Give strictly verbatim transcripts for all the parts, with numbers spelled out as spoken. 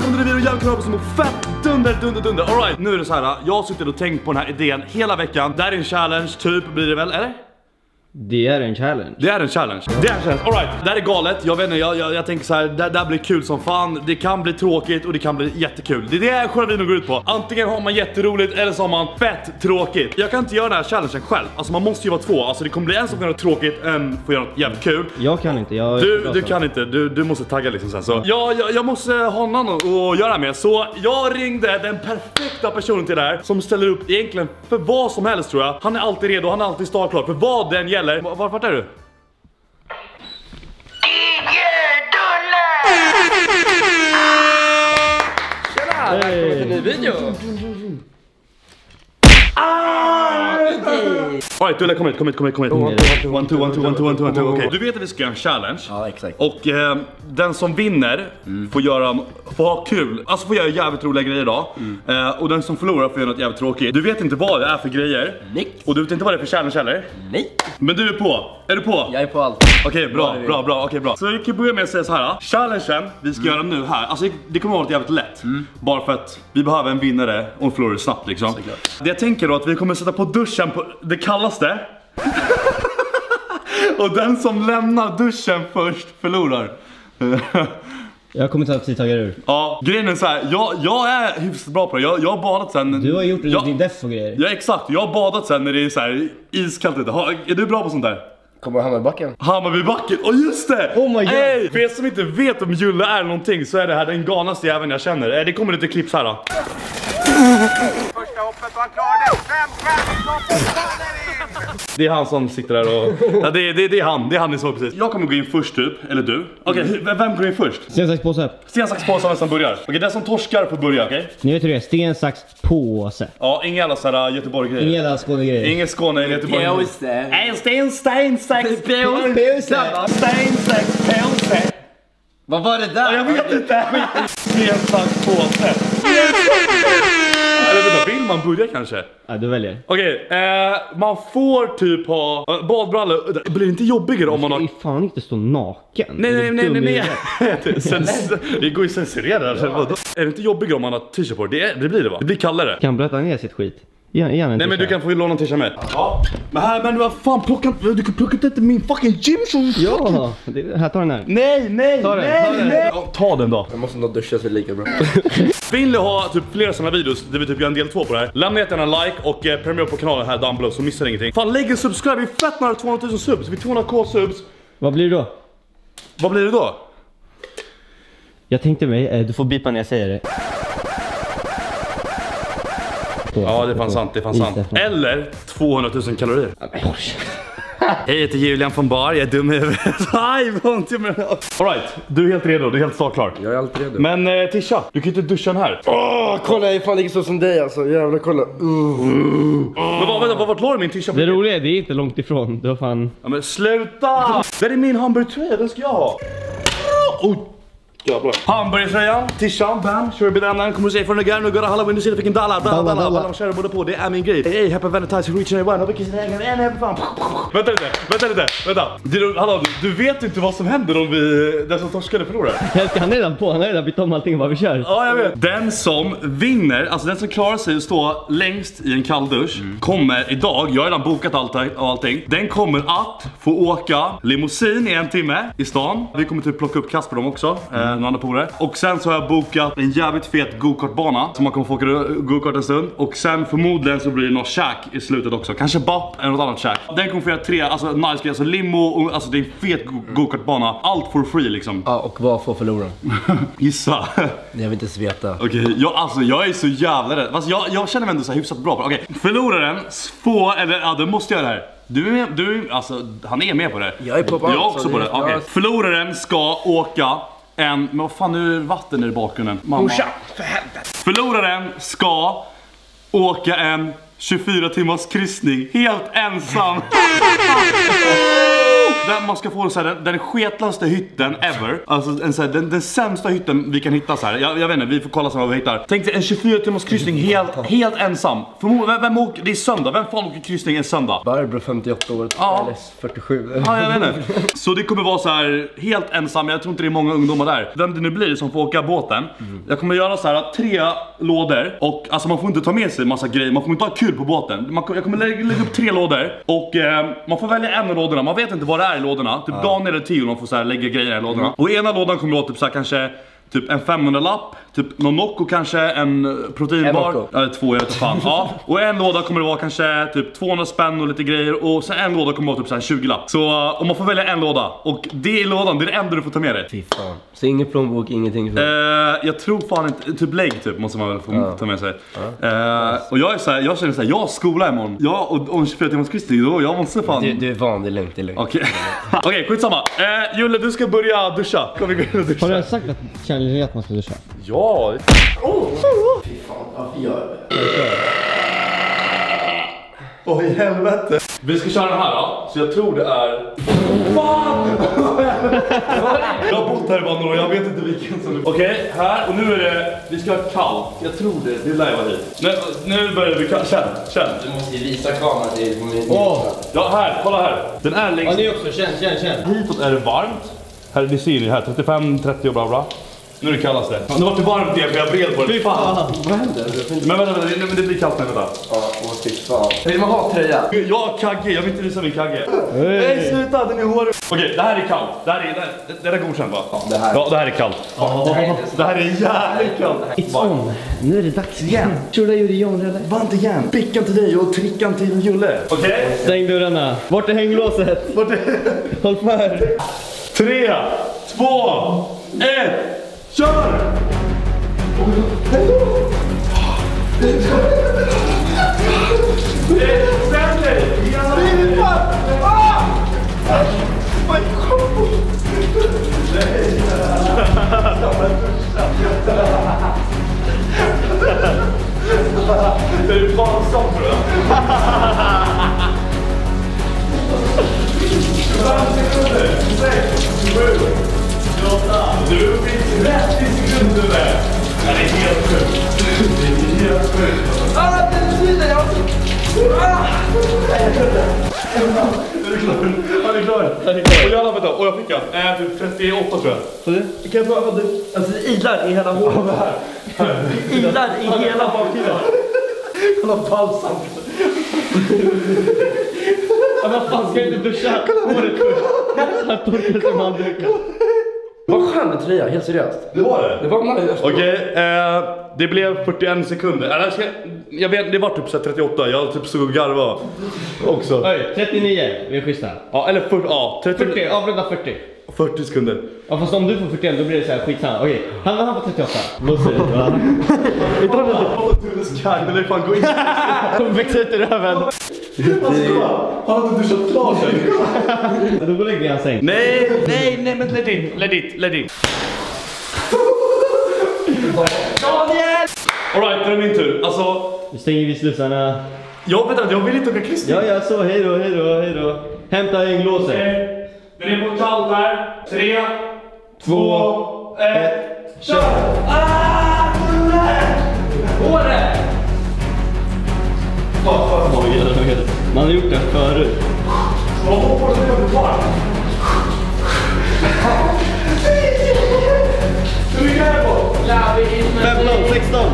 välkommen till det video. Jag kommer som är fett dunder, dunder, dunder. Alright, nu är det så här. Jag har suttit och tänkt på den här idén hela veckan. Det här är en challenge, typ blir det väl, eller? Det är en challenge. Det är en challenge. Det är en challenge. All right. Det här är galet. Jag vet inte, jag, jag, jag tänker så här, det, det här blir kul som fan. Det kan bli tråkigt och det kan bli jättekul. Det är det själva videon går ut på. Antingen har man jätteroligt eller så har man fett tråkigt. Jag kan inte göra den här challengen själv. Alltså man måste ju vara två. Alltså det kommer bli en som kan göra tråkigt, en får göra något jävligt kul. Jag kan inte. Jag du du kan inte. Du, du måste tagga liksom sen. Så ja, jag, jag måste ha någon att göra med. Så jag ringde den perfekta personen till det här, som ställer upp egentligen för vad som helst tror jag. Han är alltid redo. Han är alltid startklar för vad den gäller. Var, vart är du? Tjena, välkommen till en ny video. Alright, Dulle, kom hit, kom hit, kom hit, kom hit. One, two, one, two, one, two, one, two, one, two, one, two, okej. Du vet att vi ska göra en challenge. Ja, exakt. Och eh, den som vinner mm. får göra, får ha kul. Alltså får göra jävligt roliga grejer idag. Mm. eh, Och den som förlorar får göra något jävligt tråkigt. Du vet inte vad det är för grejer. Nej. Och du vet inte vad det är för challenge heller. Nej. Men du är på, är du på? Jag är på allt. Okej, bra, bra, bra, bra, okej, bra. Så vi kan börja med att säga så här. Challengen vi ska mm. göra nu här, alltså det kommer vara jävligt lätt. mm. Bara för att vi behöver en vinnare och en förlorare snabbt liksom. Såklart. Det jag tänker då att vi kommer sätta på duschen på det kallaste. Och den som lämnar duschen först förlorar. Jag kommer ta precis taggar ur. Ja, grejen är så här, jag, jag är hyfsat bra på det. Jag, jag har badat sen. Du har gjort det, jag, din def och grejer. Ja, exakt. Jag har badat sen när det är så här iskallt ute. Ha, är du bra på sånt där? Kommer Hammarbybacken? Hammarbybacken, åh oh, just det! Oh my god! Hey, för er som inte vet om Julle är någonting så är det här den galnaste jäveln jag känner. Det kommer lite klipps här då. Första hoppet och han klarar det. Fem stjärnor. Det är han som sitter där och... Ja, det, är, det, är, det är han, det är han ni såg precis. Jag kommer gå in först typ, eller du. Okej, okay, mm. vem går in först? Sten, sax, påse. Sten, sax, påse vem som börjar. Okej, okay, den som torskar får börja, okej? Okay? Ni vet hur det är, sten, sax, påse. Ja, inga jävla såhär Göteborg-grejer. Inga jävla Skåne-grejer. Ingen Skåne eller Göteborg. Påse. Nej, sten, sten, sax, påse. Sten, sax, påse. Vad var det där? Ja, jag vet inte. Sten, sax, påse. Eller vänta, vill man börja kanske? Ja, du väljer. Okej, okay, eh, man får typ ha uh, badbrallor. Det blir inte jobbigare om man har... Du ska fan inte stå naken. Nej, nej, nej, nej, nej. Sens... Det går ju censurera. Är det inte jobbigare om man har t-shirt på? Det, det blir det va? Det blir kallare. Kan blöta ner sitt skit. Igen, igen, nej men du kan få låna en t-shirt med. Ja. Men här, men vad fan, plocka, du kan plocka inte min fucking gymshorts. Ja, det, här tar den här. Nej, nej, ta den, nej, ta den. nej. Ja, ta den då. Jag måste nog duscha så lika bra. Vill du ha typ flera sådana videos där vi typ gör en del två på det här? Lämna gärna en like och eh, prenumerera på kanalen här down below så missar ingenting. Fan, lägg en subscribe, vi är fett nära tvåhundratusen subs. Vi är tvåhundra k subs. Vad blir det då? Vad blir det då? Jag tänkte mig, du får bipa när jag säger det. Ja, det fanns sant, det fanns sant. Eller tvåhundratusen kalorier. Hej, jag heter Julian von Bar, jag är dum i huvudet. Alright, du är helt redo, du är helt startklar. Jag är alltid redo. Men eh, Tisha, du kan inte duscha den här. Åh, kolla, jag är fan inte så som dig alltså. Jävlar, kolla. Uh. Uh. Men vad, vänta, vad vart la du min Tisha? Det roliga är, det är inte långt ifrån. Du har fan... Ja, men sluta! Det är min hamburgertröja, den ska jag ha. Oh. Hamburgertröjan, Tisha, bam, kör vi den, kommer du se från den, nu går det Halloween, du ser det fick en dollar, dollar, dollar, dollar, kör både på, det är min grej. Hey, happy Valentine's, reach and one, och vilken egen, en happy fan. Vänta lite, vänta lite, vänta. Du, hallå, du vet inte vad som händer om vi, den som torskade förlorar. Han är redan på, han har redan bytt om allting vad vi kör. Ja, jag vet. Den som vinner, alltså den som klarar sig att stå längst i en kalldusch, mm. kommer idag, jag har redan bokat allt och allting, den kommer att få åka limousin i en timme i stan. Vi kommer typ plocka upp kast på dem också. Mm. Andra polare. Och sen så har jag bokat en jävligt fet go-kartbana som man kommer få åka go-kart en stund. Och sen förmodligen så blir det något käk i slutet också. Kanske bapp eller något annat käk. Den kommer få göra tre, alltså nice, alltså limo och alltså det är en fet go-kartbana. Allt for free liksom. Ja, och vad får förlora? Gissa. Jag vill inte sveta. Okej, okay, jag, alltså jag är så jävla rädd. Alltså, jag, jag känner mig ändå så här hyfsat bra på det. Okej, okay. Förloraren får, eller ja, du måste göra det här. Du är med, du, alltså han är med på det. Jag är på Jag är också på det, okej. Okay. Förloraren ska åka en, men vad fan, nu är vatten i bakgrunden. Mamma. För helvete. Förloraren ska åka en tjugofyra timmars kryssning helt ensam. Där man ska få så här, den, den sketlaste hytten ever. Alltså en, så här, den, den sämsta hytten vi kan hitta så här. Jag, jag vet inte, vi får kolla så vad vi hittar. Tänk dig en tjugofyra timmars kryssning helt, helt ensam. För, vem, vem åker, det är söndag, vem fan åker kryssning en söndag? Barbro femtioåtta år, Ja. eller fyrtiosju. Ja, jag vet inte. Så det kommer vara så här helt ensam. Jag tror inte det är många ungdomar där. Vem det nu blir som får åka båten. Mm. Jag kommer göra så här tre lådor. Och alltså man får inte ta med sig massa grejer. Man får inte ha kul på båten. Man, jag kommer lägga, lägga upp tre lådor. Och eh, man får välja en av lådorna. Man vet inte vad det är i lådorna. Typ ja. Daniel eller Theo, man får så här lägga grejer i lådorna. Mm. Och ena lådan kommer vara typ så här kanske typ en femhundra-lapp, typ någon Nocco kanske, en proteinbar, eller två, jag vet inte fan. Ja. Och en låda kommer det vara kanske typ tvåhundra spänn och lite grejer. Och sen en låda kommer det vara typ så här tjugo-lapp. Så om man får välja en låda. Och det är lådan, det är det enda du får ta med dig. Fy fan. Så ingen plånbok, ingenting så. Eh, jag tror fan inte, typ lägg typ måste man väl få ja. ta med sig. Ja. Eh, och jag är så här, jag känner så här, jag har skola imorgon. Jag och om tjugofyra timmars kryssning då, jag måste fan. Du, du är van, det är lugnt, det är lugnt. Okej. Okay. Okej, okay, skitsamma. Eh, Julle, du ska börja duscha. Kom vi gå in och duscha. Har du sagt att känner att man ska duscha? Ja. Oh. Fy fan, varför gör det? Åh oh, i helvete. Vi ska köra den här då. Så jag tror det är... Fan! Jag har bott här i bara några, jag vet inte vilken som... Okej, okay, här. Och nu är det... Vi ska ha kallt. Jag tror det. Det lär jag vara hit. Nu, nu börjar vi kallt. Känn, känn. Du måste ju visa kameran till min... Åh! Ja, här. Kolla här. Den är längst... Ja, ni också. Känn, känn, känn. Hitåt är det varmt. Här, ni ser ni här. trettiofem trettio och bla bla. Nu är det kallast det. Nu vart det varmt igen för jag bred på det. Fy fan. Vad händer? Men vänta, vänta, det, det blir kallt nu, vänta. Ja, åh fy fan. Vill man ha tröja? Jag har kagge, jag vill inte visa min kagge. Nej, sluta, den är hårig. Okej, det här är kallt. Det här är, det, här, det är godkänt va? Ja, det här. Ja, det här är kallt. Ja, det, här är det här är jävligt kallt. It's on. Nu är det dags igen. Tror du gjorde John redan? Vant igen. Pickan till dig och trickan till Julle. Okej? Okay. Stäng dörrarna. Vart är hänglåset? Vart är... Håll för. Tre, två, ett, kör! Ställ dig! Det är bara sånt tror jag. fem sekunder, sex, sju, åtta. Du fick trettio sekunder med. Det är helt sjukt. Det är helt sjukt. Ah, det svider jag. Ah! Är du klar? Han är klar. Han är klar. Och jag har och jag fick han. Äh, typ trettioåtta tror jag. Så du? Kan jag pröva du? Alltså det ilar i hela håret. Ja, här. Det ilar i hela baksidan. Han har balsam. Ja, vad fan ska jag inte duscha? Håret först. Han torkar sig med handduken. Vad skön tröja, helt seriöst. Det var det? Det var man. Okej, okay, eh, det blev fyrtioen sekunder. Eller, ska, jag vet, det var typ så trettioåtta. Jag typ såg och garva också. Oj, trettionio, vi är schyssta. Ja, eller fyrtio, ja, trettio. fyrtio, avrunda fyrtio. fyrtio sekunder. Ja, fast om du får fyrtioen då blir det så här skitsamma. Okej, han han får trettioåtta. Vad säger du? Va? Vi tar det till Tullens kag, det lär fan gå in. Hon växer ut i röven. Han har inte duschat klart sig. Då går lägger vi i hans säng. Nej, nej, nej, men lägg in, lägg dit, lägg dit. Daniel! Alright, det är min tur. Alltså... Nu stänger vi slussarna. Jag vet inte, jag vill inte åka kryssning. Ja, ja, så. Hej då, hej då, hej då. Hämta hänglåset. Okej. Den är på kallt här. Tre, två, ett, kör! Ah! Håret! Man har gjort det förut. Vad hoppas du att du tar? Hur mycket är det på? femton, sexton.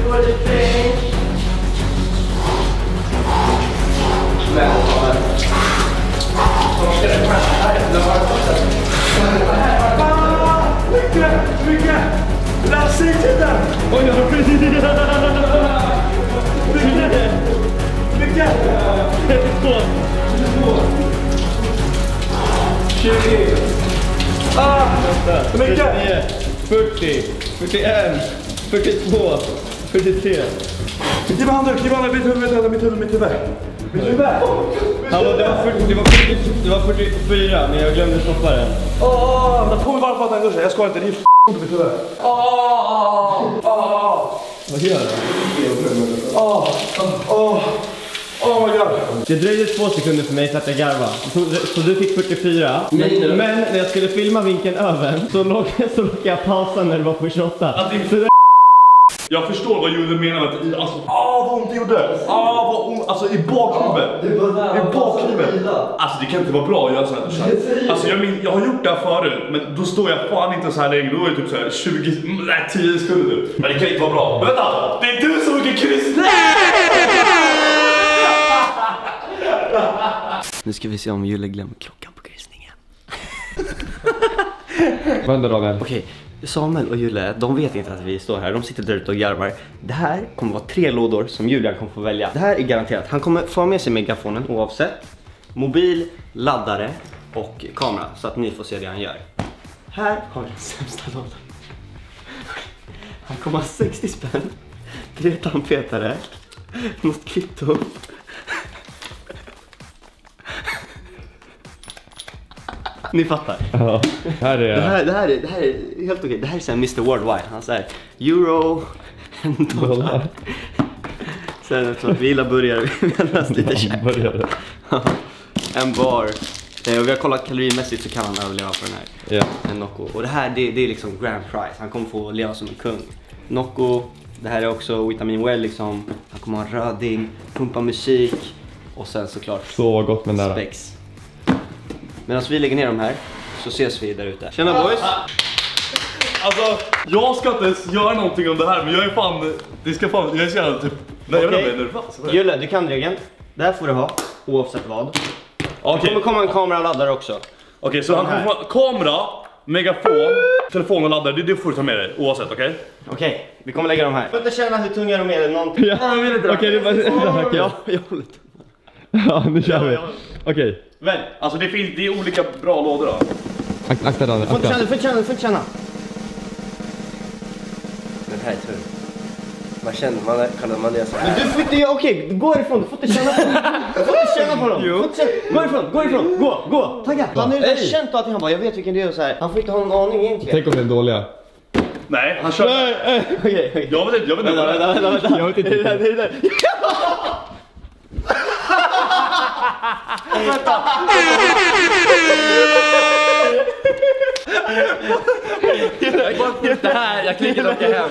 Mycket, mycket! Lasse i tiden! Oj, jag har precis. Mycket! Mycket! trettiotvå. tjugo! Ah! Mycket! trettionio, fyrtio, fyrtioen, fyrtiotvå, fyrtiotre. Ge mig handen, ge mig handen, mitt huvud, mitt huvud, mitt huvud. Mitt huvud! Hallå, det var fyrtio, det var fyrtio, det var fyrtiofyra, men jag glömde stoppa den. Åh, men på mig varför att han går sig. Jag ska inte, det är f*** mitt huvud. Åh, åh, åh. Vad gör du? Åh, åh. Oh my god. Det dröjde två sekunder för mig för att jag garva. Så, så du fick fyrtiofyra. Nej, men, men när jag skulle filma vinkeln över så låg, så låg jag pausa när det var på tjugoåtta. Så det... Jag förstår vad Julen menar med att alltså, ah vad ont det gjorde. Ah vad ont, alltså i bakhuvudet. I bakhuvudet. Alltså det kan inte vara bra att göra så här. Alltså jag, min, jag har gjort det här förut, men då står jag fan inte så här länge. Då är det typ så här tjugo, nej tio sekunder nu. Men det kan inte vara bra. Vänta, det är du som åker kryss. Nu ska vi se om Julle glömmer klockan på kryssningen. Vad händer Daniel? Okej, Samuel och Julle, de vet inte att vi står här. De sitter där ute och garvar. Det här kommer vara tre lådor som Julian kommer få välja. Det här är garanterat. Han kommer få med sig megafonen oavsett. Mobil, laddare och kamera. Så att ni får se det han gör. Här har vi den sämsta lådan. Han kommer ha sextio spänn. Tre tandpetare. Något kvitto. Ni fattar. Ja, här är det, här, det, här är, det här är helt okej. Det här är så här mister Worldwide. Han säger euro, en dollar. Sen eftersom att vi gillar burgare, vi har läst lite käk. En bar. Och vi har kollat kalorimässigt så kan han överleva på den här. Ja. En Nocco. Och det här det, det är liksom grand prize. Han kommer få leva som en kung. Nocco. Det här är också vitamin well liksom. Han kommer ha röding, pumpa musik. Och sen såklart så gott med nära. Spex. Medan vi lägger ner de här så ses vi där ute. Tjena boys! Alltså, jag ska inte ens göra någonting om det här, men jag är fan, det ska fan, jag är så jävla typ, nej jag blir nervös. Julle, du kan regeln. Det här får du ha, oavsett vad. Okej. Det kommer komma en kamera och laddare också. Okej, okay, så han kommer få kamera, megafon, telefon och laddare, det, det får du ta med dig, oavsett, okej? Okay? Okej, okay, vi kommer lägga dem här. Jag får inte känna hur tunga de är eller någonting. Ja. Okej, okay, det är bara... Okay. Ja, jag håller tummen. Ja, nu kör vi. Okej. Okay. Men, alltså det finns, det är olika bra lådor då. Ak akta den, akta. Du får inte känna, du får inte känna, du får inte känna. Den här är tung. Man känner, man kan man det så här. Men du får inte, okej, okay, gå ifrån, du får inte känna på dem. Du får inte känna på dem. Jo. Gå ifrån, gå ifrån, gå, gå, tagga. Han har ju känt att han bara, jag vet vilken det är så här. Han får inte ha någon aning egentligen. Tänk om det är dåliga. Nej, han kör. Nej, nej. Okej, okej. Jag vet inte, jag vet inte. Vänta, vänta, vänta. Jag vet inte. Det är det, det är det. Det här, jag klickar och åker hem.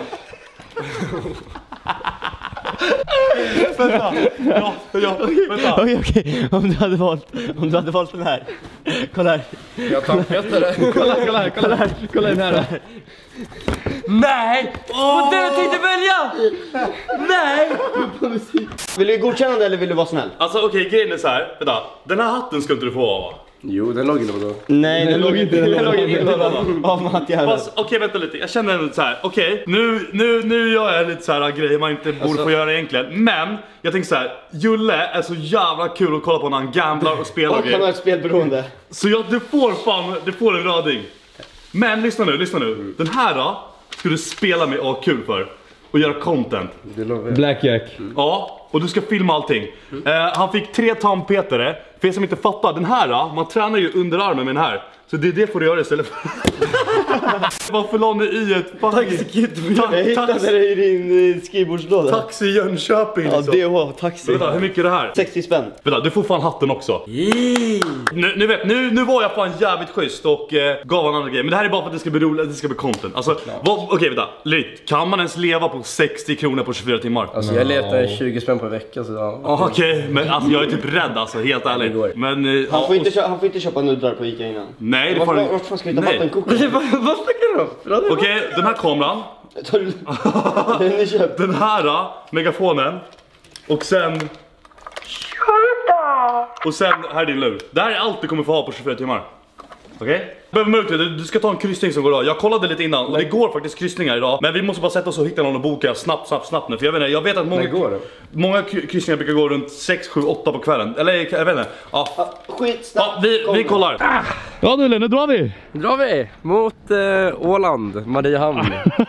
Vänta, ja, ja, vänta. Okej, okej, om du hade valt, om du hade valt den här. Kolla här. Jag tar petare. Kolla, kolla här, kolla här. Kolla den här. Nej! Vad den jag tänkte välja! Nej! Vill du godkänna eller vill du vara snäll? Alltså okej, okay, grejen är så här. Vänta, den här hatten ska inte du få ha, va? Jo, den låg i lådan. Nej, den låg inte i den låg inte i lådan. Av Mattias. Fast okej, okay, vänta lite. Jag känner ändå så här. Okej, okay, nu nu nu gör jag lite så här grejer man inte borde alltså... få göra egentligen. Men jag tänker så här, Julle är så jävla kul att kolla på när han gamblar och spelar och grejer. Han har ett spelberoende. Så jag, du får fan, du får en röding. Men lyssna nu, lyssna nu. Den här då ska du spela med och ha kul för. Och göra content. Blackjack. Mm. Ja, och du ska filma allting. Mm. Uh, han fick tre tandpetare. För er som inte fattar, den här då, man tränar ju underarmen med den här. Så det är det får du göra istället för. Varför la ni i ett taxi? Ta jag hittade det i din skrivbordslåda. Taxi i Jönköping liksom. Ja, D H, taxi. Vänta, hur mycket är det här? sextio spänn. Vänta, du får fan hatten också. Nu, nu vet, nu, nu var jag fan jävligt schysst och eh, gav en annan grej. Men det här är bara för att det ska bli roligt, att det ska bli content. Alltså, okej okay, vänta, lite. Kan man ens leva på sextio kronor på tjugofyra timmar? Alltså jag letar tjugo spänn per vecka så ja. Okej, okay, men alltså jag är typ rädd alltså, helt ärligt. Men, eh, han, får ja, inte, han får inte köpa nudlar på Ica innan. Nej, det får han. Varför ska vi inte vattenkokare? Vad snackar du om? Okej, okay, den här kameran. Den är köpt. Den här då, megafonen. Och sen... Och sen, här är din lur. Det här är allt du kommer få ha på tjugofyra timmar. Okej? Okay? Behöver mörkt, du, du ska ta en kryssning som går idag. Jag kollade lite innan och det går faktiskt kryssningar idag. Men vi måste bara sätta oss och hitta någon och boka snabbt, snabbt, snabbt nu. För jag vet inte, jag vet att många, går många kryssningar brukar gå runt sex, sju, åtta på kvällen. Eller jag vet inte. Ja, skit snabbt. Ja, vi, vi kollar. Ah. Ja nu, nu drar vi. Nu drar vi mot eh, Åland, Mariehamn.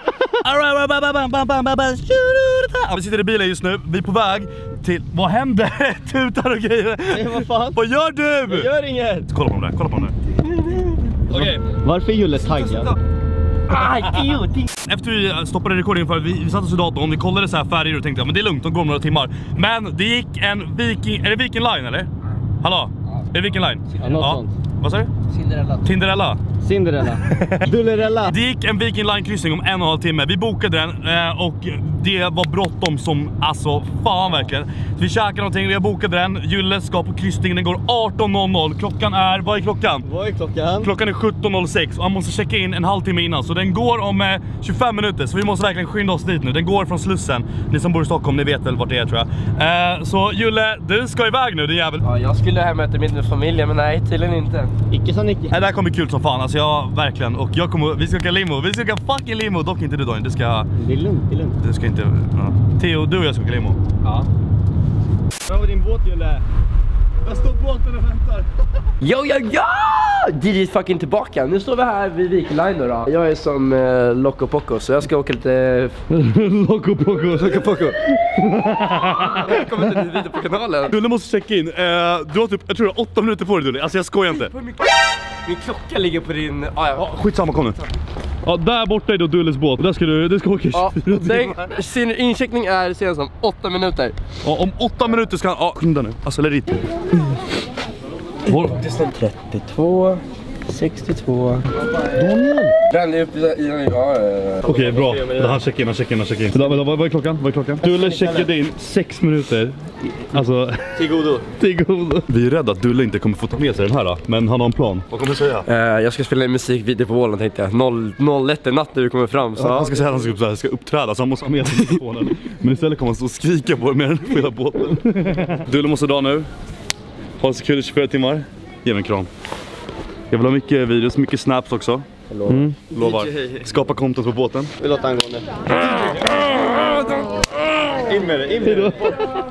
Ja, vi sitter i bilen just nu, vi är på väg till... Vad händer? Tutar och grejer. Nej, vad fan? Vad gör du? Jag gör inget. Kolla på dem där, kolla på dem där. Okej. Varför är Julle taggad? Efter vi stoppade recordingen för vi, vi satt oss i datorn, vi kollade så här färger och tänkte ja, men det är lugnt, de går några timmar. Men det gick en Viking, är det Viking Line eller? Hallå? Är det Viking Line? Ja, något sånt. Vad sa du? Cinderella. Tinderella. Cinderella. Dullerella. Det gick en Viking Line kryssning om en och en halv timme. Vi bokade den eh, och det var bråttom som, alltså fan verkligen. Vi käkade någonting, vi har bokat den. Julle ska på kryssningen, den går arton noll noll. Klockan är, vad är klockan? Vad är klockan? Klockan är sjutton noll sex och han måste checka in en halvtimme innan. Så den går om eh, tjugofem minuter, så vi måste verkligen skynda oss dit nu. Den går från Slussen. Ni som bor i Stockholm, ni vet väl vart det är tror jag. Eh, så Julle, du ska iväg nu, din jävel. Ja, jag skulle hem med min familj, men nej, tydligen inte. Icke som Nicke. Nej, det här kommer bli kul som fan, alltså jag verkligen. Och jag kommer, vi ska åka limo, vi ska åka fucking limo. Dock inte du Daniel, det ska... Det är lugnt, det är lugnt. Det ska inte... Ja. Theo, du och jag ska åka limo. Ja. Var var din båt, Julle? Jag står båten och väntar. Jo, ja, ja! D J fucking tillbaka. Nu står vi här vid Viking Line då. Jag är som eh, Loco Poco, så jag ska åka lite... Loco Poco. Loco Poco. Jag kommer inte dit vidare på kanalen. Dulle måste checka in. Uh, du har typ, jag tror du har åtta minuter på dig Dulle. Alltså jag skojar inte. Min klocka ligger på din... Ah, ja. Ja, skitsamma, kom nu. Ja, där borta är då Dulles båt. Där ska du, du ska åka Ja, tjugofyra timmar. den, sin incheckning är senast om åtta minuter. Ja, om åtta minuter ska han... Ja, skynda nu. Alltså, lägg dit. trettiotvå, sextiotvå. Daniel! Den är uppe i... Ja, Okej, okay, bra. Han checkar in, han checkar in, han checkar in. Vad, vad är klockan? Vad är klockan? Dulle checkade in sex minuter. Alltså... Till godo. Till godo. Vi är rädda att Dulle inte kommer få ta med sig den här då. Men han har en plan. Vad kommer du säga? Uh, jag ska spela en musikvideo på Åland tänkte jag. noll ett natt när vi kommer fram. Så. Ja, han ska säga att han ska, ska uppträda så han måste ha med sig telefonen. Men istället kommer han stå och skrika på det mer än hela båten. Dulle måste dra nu. Ha det så kul i tjugofyra timmar. Ge mig en kram. Jag vill ha mycket videos, mycket snaps också. Lovar. Mm, lovar. Skapa content på båten. Vi låter han gå nu. In med det, in med det.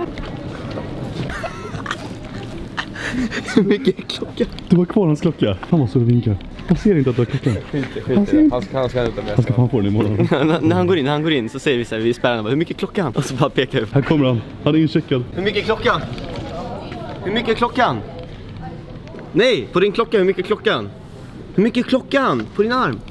Hur mycket är klockan? Du har kvar hans klocka. Han måste vinka. Han ser inte att du har klockan. Skit, skit. Han ska, han ska inte med. Han ska fan få den imorgon. När han går in, när han går in så säger vi så här, vi spärrar honom. Hur mycket är klockan? Och så bara pekar vi. Här kommer han. Han är incheckad. Hur mycket är klockan? Hur mycket är klockan? Nej, på din klocka, hur mycket är klockan? Hur mycket är klockan? På din arm?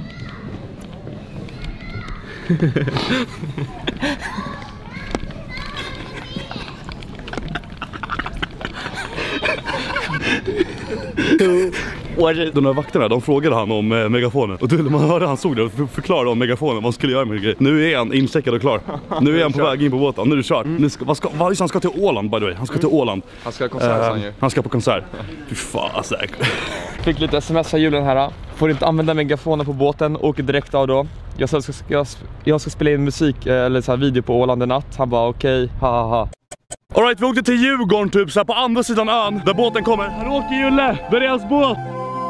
De där vakterna, de frågade han om eh, megafonen. Och man hörde han såg det och förklarade om megafonen, vad han skulle göra med det. Nu är han incheckad och klar. Nu är han på väg in på båten, nu är det kört. Mm. Nu ska, vad ska, vad, han ska till Åland by the way, han ska till Åland. Han ska ha konsert uh, han ju. Han ska på konsert. Fy fan säkert. Fick lite sms av julen här. Får inte använda megafonen på båten, åker direkt av då. Jag ska, jag, jag ska spela in musik eller så här video på Åland en natt. Han bara okej, okay, ha ha ha. Alright, vi åkte till Djurgården typ så här på andra sidan ön där båten kommer. Här åker Julle, där är hans båt.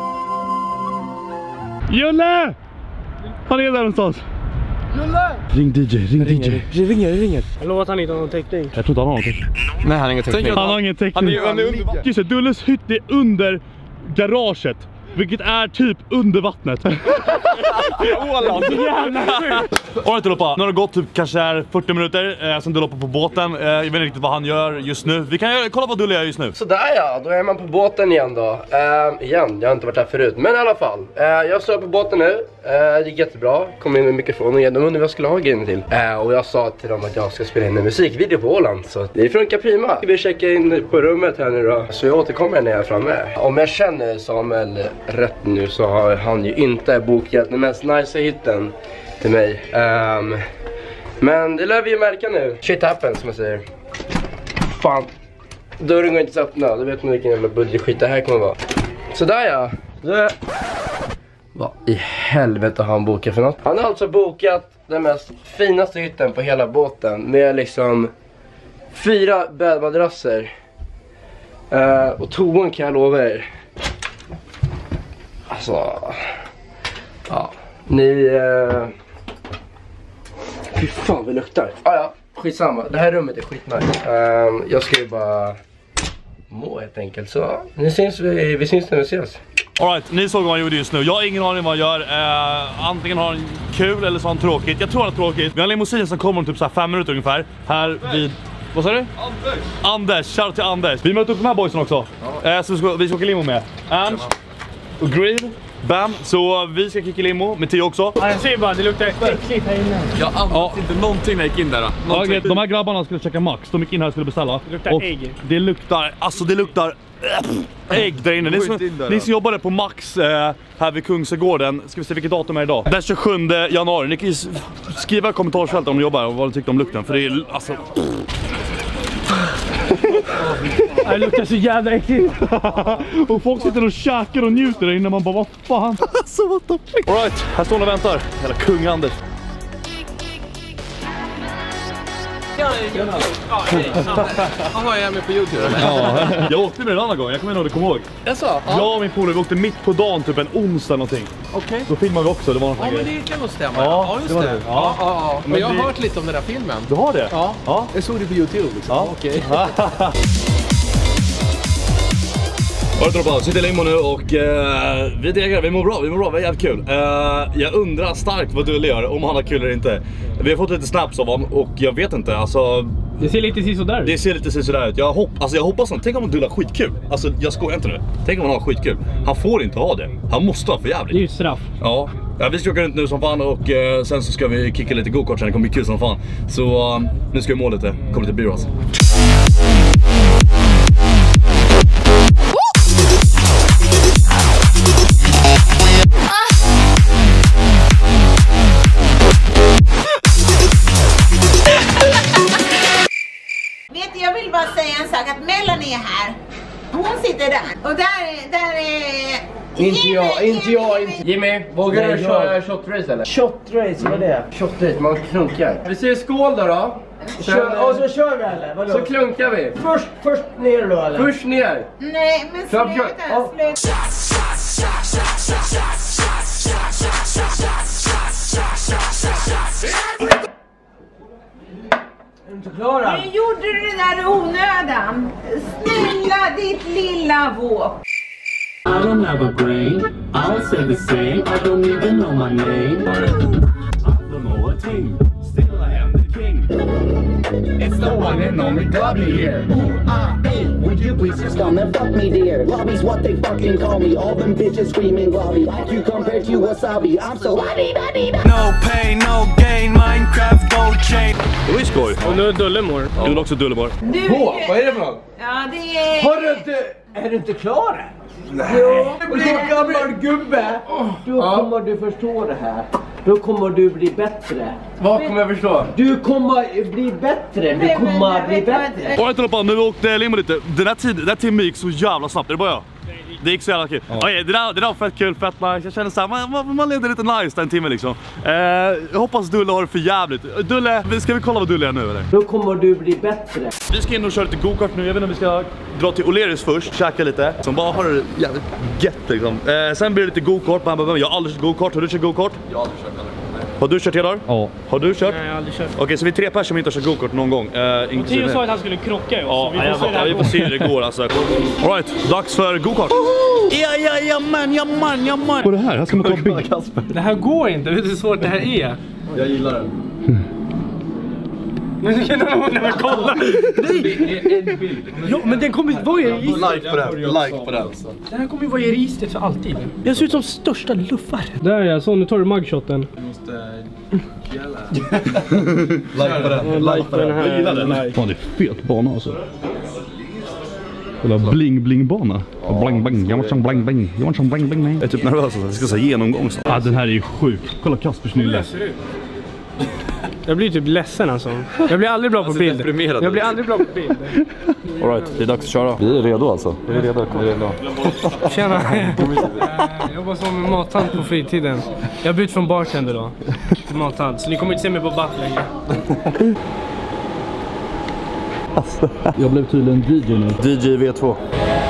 Julle! Han är där någonstans. Julle! Ring D J, ring D J. Det ringer, det ringer. Jag lovar att han inte har någon täckning. Jag tror inte han har någon täckning. Nej, han har ingen täckning. Han har ingen täckning. Han är, han är under vattnet. Just det, Dulles hytt är under garaget. Vilket är typ under vattnet. Åland. Alright Duloppa, nu har det gått typ kanske här fyrtio minuter eh, sen Duloppa på båten. eh, Jag vet inte riktigt vad han gör just nu. Vi kan göra, kolla vad Dulle gör just nu. Sådär ja, då är man på båten igen då. uh, Igen, jag har inte varit här förut. Men i alla fall, uh, jag står på båten nu. uh, Det gick jättebra, kom in med mikrofon och de undrade vad jag skulle ha grejen till. uh, Och jag sa till dem att jag ska spela in en musikvideo på Åland. Så det funkar prima. Vi checkar in på rummet här nu då. Så jag återkommer när jag är framme. Om jag känner Samuel rätt nu så har han ju inte bokat den mest nice hitten till mig. um, Men det lär vi ju märka nu. Shit happens som jag säger. Fan, dörren går inte att öppna. Du vet man vilken jävla budgetskit det här kommer vara. Sådär ja. Det... Vad i helvete har han bokat för något? Han har alltså bokat den mest finaste hytten på hela båten. Med liksom fyra bäddmadrasser. uh, Och toan kan jag lova er. Alltså, ja, ni, uh... fy fan vi luktar. Ah, ja, skitsamma, det här rummet är skitnice. uh, Jag ska ju bara må helt enkelt. Så, ni syns, vi, vi syns när vi ses. Alright, ni såg vad han gjorde just nu. Jag har ingen aning vad han gör. uh, Antingen har han kul eller så har han tråkigt. Jag tror han har tråkigt. Vi har en limousin som kommer om typ så här fem minuter ungefär. Här vid... Vad sa du? Anders! Anders, shout till Anders. Vi möter upp de här boysen också. ja. uh, Så vi ska, vi ska åka limo med Ernst och Grill Bam, så vi ska kicka limo med Tio också. Ja, jag ser bara, det luktar äckligt här inne. Jag använde ja. inte någonting när jag gick in där. Då. Okay, de här grabbarna skulle checka Max, de gick in här och skulle beställa. Det luktar och ägg. Det luktar, alltså det luktar äh, ägg där inne. Ni som, ni som jobbade på Max äh, här vid Kungsgården, ska vi se vilket datum är idag? Den tjugosjunde januari. Ni kan skriva i kommentarsfältet om ni jobbar och vad ni tyckte om lukten. För det är alltså... Det luktar så jävla äckligt. Och folk sitter och käkar och njuter där inne. Man bara, vad fan? Alltså, what the fuck? All right, här står ni och väntar. Hela kung Anders. Ja, hej. Jaha, jag är med på YouTube. Ja, jag åkte med en annan gång, jag kommer ihåg det, kommer ihåg. Jag sa? Jag och min polare, vi åkte mitt på dagen, typ en onsdag någonting. Okej. Okay. Då filmade vi också, det var någon Ja, men grej. det kan nog stämma. Ja, ja just det. det. det. Ja, ja, ja. Men, men jag har det... hört lite om den där filmen. Du har det? Ja, ja. Jag såg det på YouTube liksom. Ja. Okej. Okay. Ja, det bara sitter i limo nu och uh, vi degar, vi mår bra, vi mår bra, vi är jävligt kul. Uh, jag undrar starkt vad Dulle gör, om han har kul eller inte. Vi har fått lite snaps av honom och jag vet inte, alltså... Det ser lite sådär ut. Det ser lite sådär ut. Jag, hopp, alltså, jag hoppas att, tänk om Dulle har skitkul. Alltså jag skojar inte nu. Tänk om han har skitkul. Han får inte ha det. Han måste ha för jävligt. Det är ju straff. Ja. Ja, vi ska åka runt nu som fan och uh, sen så ska vi kicka lite go-kart sen, det kommer bli kul som fan. Så uh, nu ska vi må lite, kommer lite byrås. Jag vill bara säga en sak, att Melanie är här. Hon sitter där. Och där, där är... Inte jag, inte jag, inte... Jimmy, vågar du köra shotrace eller? Shotrace, vad är det? Shotrace, man klunkar. Vi säger skål då då. Kör, och så kör vi eller? Vadå? Så klunkar vi. Först, först ner då eller? Först ner. Nej, men sluta, ja. sluta. Klara. Nu gjorde du det där i onödan. Snälla ditt lilla våp. I don't have a brain. I'll say the same. I don't even know my name. I'm the Moa team. Still I am the king. It's the one and only Gubby here. Who I am. Would you please just come and fuck me, dear? Lobby's what they fucking call me. All them bitches screaming lobby. I Q compared to wasabi. I'm so lobby, lobby, lobby. No pain, no gain. Minecraft gold chain. Det var ju skoj. Och nu är Dullemor. Du är också Dullemor. Du, På, vad är det för något? ja, det är... Har du inte... Är du inte klar? Nej. Du blir gammal gubbe. Då kommer du förstå det här. Då kommer du bli bättre. Vad kommer jag förstå? Du kommer bli bättre. Du kommer bli bättre. Åh, inte på, nu åkte limo lite. Den här tiden, den här timmen gick så jävla snabbt. Är det bara jag? Det gick så jävla kul. Ja. Okej, det, där, det där var fett kul, fett nice. Jag känner såhär, man, man, man leder lite nice den timmen liksom. Eh, jag hoppas Dulle har det för jävligt. Dulle, ska vi kolla vad Dulle är nu eller? Då kommer du bli bättre. Vi ska in och köra lite go-kart nu. Jag vet inte om vi ska dra till O'Learys först, käka lite. Som bara har det jävligt gett liksom. Eh, sen blir det lite go-kart. Jag har aldrig kört go-kart. Har du kört go-kart? Jag har aldrig kört heller. Har du kört Hedar? Ja. Har du kört? Nej, jag har aldrig kört. Okej, okay, så vi är tre personer som inte har kört go-kart någon gång. Eh, Och Tio sa att han skulle krocka ju. Ja, vi får ja, se ja, vi får se hur det går alltså. All right, dags för go-kart. Ja, ja, ja, man, ja, man, ja, man. Och det här, här ska man ta bild. Det här går inte, vet du hur svårt det här är? Jag gillar den. Men kan någon kolla? Nej! Ja, men den kommer ju vara i registret. Like på den, like på den. Den här kommer ju vara i registret för alltid. Jag ser ut som största luffar. Där ja, så nu tar du mugshoten. Du måste... Jävla. Like på den, like på den. Jag gillar den. Fan, det är fet bana alltså. Eller bling bling bana. Bling bling, jag måste bling bling. Jag måste bling bling. Jag är typ nervös alltså. Jag ska säga genomgång så. Ah, den här är ju sjuk. Kolla Kaspers nylle. Jag blir typ ledsen alltså. Jag blir aldrig bra på bild. Jag blir aldrig bra på bild. All right, det är dags att köra. Vi är redo alltså. Vi är redo. Vi är redo. Tjena. Jag jobbar som mathand på fritiden. Jag har bytt från bartender då till mathand. Så ni kommer inte se mig på batt längre. Jag blev tydligen D J nu. D J V två.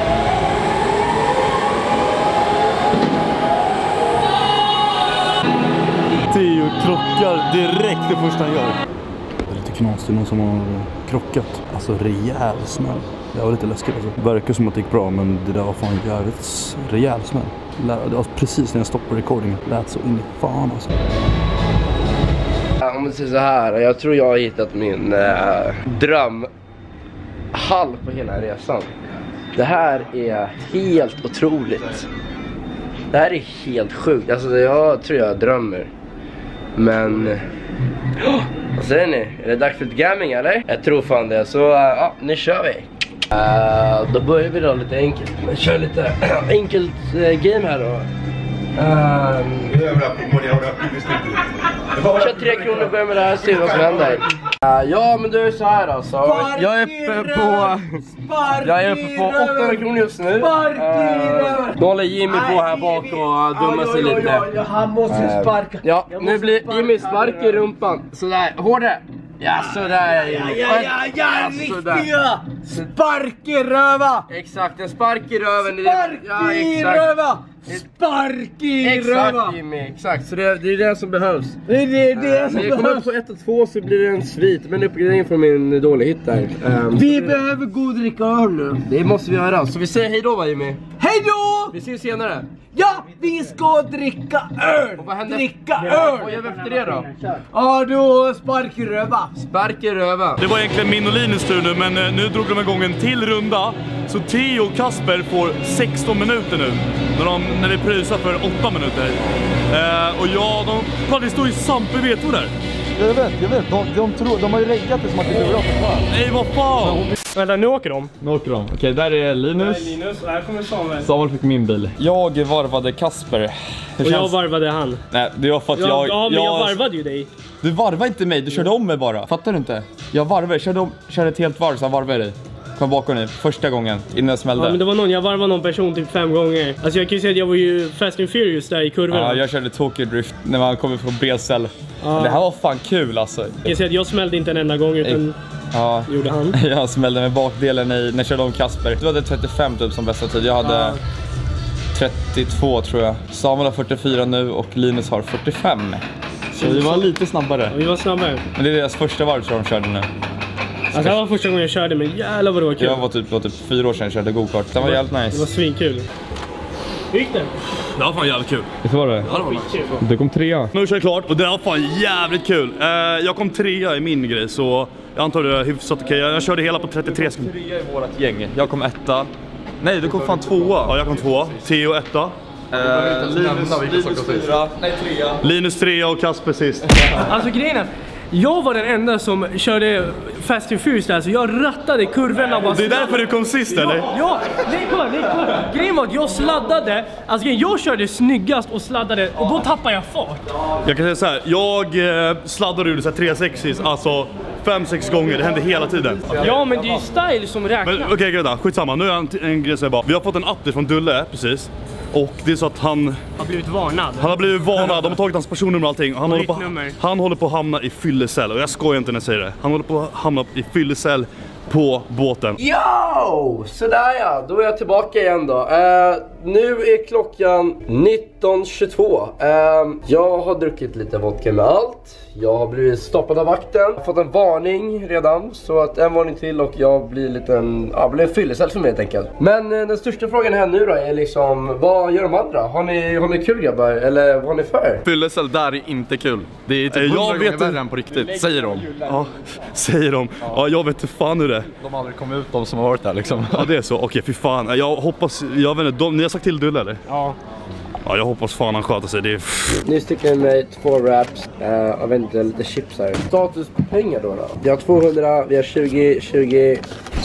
Tio krockar direkt det första han gör. Det är lite knasigt, någon som har krockat. Alltså rejäl smäll. Det var lite läskigt alltså. Verkar som att det gick bra, men det där var fan jävligt rejäl smäll. Det var precis när jag stoppade recordingen. Lät så in i fan alltså. Om man säger så här, jag tror jag har hittat min äh, drömhall på hela resan. Det här är helt otroligt. Det här är helt sjukt. Alltså jag tror jag drömmer. Men... Oh, vad säger ni? Är det dags för ett gaming eller? Jag tror fan det. Så ja, uh, nu kör vi. Uh, då börjar vi då lite enkelt. Men kör lite enkelt uh, game här då. Um, kör tre kronor, börjar med det här, se vad som händer. Uh, ja men du är så här alltså. Jag är uppe på Jag är uppe på åttahundra kronor just nu. Uh, då håller Jimmy på här bak och dummar sig lite. Han måste sparka. Ja, nu blir Jimmy spark i rumpan. Sådär, hårdare. Ja, sådär. Ja, ja, ja, ja, riktiga spark i röva. Exakt, en spark i röven. Spark ja, i röva. Spark i exakt, röva. Jimmy, exakt. Så det, det är det som behövs. Det är det, det uh, som jag kommer behövs. upp på ett och två så blir det en svit. Men uppgradering från min dålig hit där. Um, vi behöver god dricka öl nu. Det måste vi göra. Så vi säger hej då va Jimmy? Hej då! Vi ses senare. Ja, vi ska dricka öl. Och vad händer? Dricka öl. Vad gör vi efter det då? Ja, då spark i röva. Spark i röva. Det var egentligen min och Linus tur nu, men eh, nu drog de igång en till runda. Så Theo och Kasper får sexton minuter nu. När, de, när vi prysar för åtta minuter. Eh, och ja, de, fan, det står ju Sampe Veto där. Jag vet, jag vet. De, de, tror, de har ju reggat det som att det är bra för. Nej, vad fan! Vänta, nu åker de. Nu åker de. Okej, där är Linus. Där är Linus och här kommer Samuel. Samuel fick min bil. Jag varvade Kasper. Hur och känns... jag varvade han. Nej, det var för att ja, jag... Ja, men jag... jag varvade ju dig. Du varvade inte mig, du körde om mig bara. Fattar du inte? Jag varvade, jag körde, om, körde ett helt varv så jag varvade dig. Kom bakom dig, första gången, innan jag smällde. Ja, men det var någon, jag varvade någon person typ fem gånger. Alltså jag kan ju säga att jag var ju Fast and Furious där i kurvorna. Ja, jag körde Tokyo Drift när man kommer från B S L. Ja. Det här var fan kul alltså. Jag kan säga att jag smällde inte en enda gång utan... Ja, gjorde han. Jag smällde med bakdelen i, när jag körde om Kasper. Du hade trettiofem typ som bästa tid, jag hade ja. trettiotvå tror jag. Samuel har fyrtiofyra nu och Linus har fyrtiofem. Så vi var lite snabbare. Ja, vi var snabbare. Men det är deras första varv tror jag de körde nu. Alltså det var första gången jag körde, men jävlar vad det var kul. Jag var typ, var typ fyra år sedan jag körde go-kart. Det var jävligt nice. Det var svinkul. Hur gick det? Det var fan jävligt kul. Det var det? Ja, det var nice. Du kom trea. Nu kör jag klart och det var fan jävligt kul. Uh, jag kom trea i min grej så jag antar det är hyfsat okej. Jag, jag körde hela på trettiotre sekunder. Trea i vårat gäng. Jag kom etta. Nej, du kom fan tvåa. Ja, jag kom tvåa. Theo etta. Uh, Linus, Linus fyra. Nej, trea. Linus trea och Kasper sist. Alltså grejen är, jag var den enda som körde Fast and Furious där, så jag rattade kurvorna. Det är därför du kom sist, eller? Ja, ja. Nej, kolla, nej, kolla. Grejen var att jag sladdade, alltså jag körde snyggast och sladdade, och då tappade jag fart. Jag kan säga så här, jag eh, sladdade ur så här trehundrasextio, alltså fem sex gånger, det hände hela tiden. Ja, men det är ju style som räknas. Okej, okay, grejen, skitsamma, nu är en, en grej så bara. Vi har fått en app från Dulle, precis. Och det är så att han har blivit varnad. Han har blivit varnad, de har tagit hans personnummer och allting. Han, håller på, han håller på att hamna i fyllecell. Och jag skojar inte när jag säger det. Han håller på att hamna i fyllecell på båten. Yo! Sådär ja, då är jag tillbaka igen då. Uh, nu är klockan nitton tjugotvå. Uh, jag har druckit lite vodka med allt. Jag har blivit stoppad av vakten. Jag har fått en varning redan. Så att en varning till och jag blir lite en, ja, blir en fyllecell för mig helt enkelt. Men uh, den största frågan här nu då är liksom, vad gör de andra? Har ni, har ni kul grabbar? Eller vad har ni för? Fyllecell där är inte kul. Det är typ jag hundra gånger vet värre än på riktigt, säger de. Ja, säger de. Ja, jag vet inte fan hur det är. De har aldrig kommit ut, de som har varit där liksom. Ja, det är så. Okej, fy fan. Jag hoppas, jag vet inte, de, ni har sagt till Dulle eller? Ja. Ja, jag hoppas fan han sköter sig. Det är... Nu sticker jag med två wraps. Uh, jag vet inte, lite chips här. Status på pengar då då. Vi har tvåhundra, vi har tjugo, tjugo.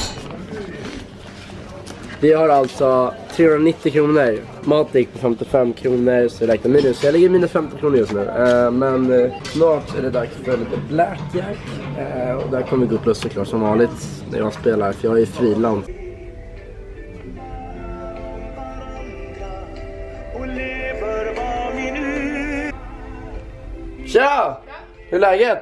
Vi har alltså trehundranittio kronor. Mat gick på femtiofem kronor, så jag räknar minus. Jag lägger minus femton kronor just nu. Uh, men uh, snart är det dags för lite blackjack. Uh, och där kommer vi gå plus såklart som vanligt när jag spelar, för jag är friland. Tja! Hur är läget?